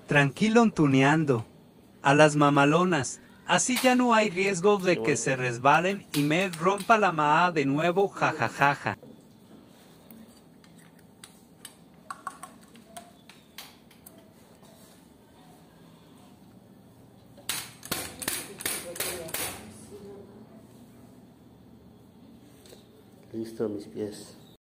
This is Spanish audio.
Tranquilo tuneando. A las mamalonas. Así ya no hay riesgo de que se resbalen y me rompa la maa de nuevo, jajajaja. Listo, mis pies.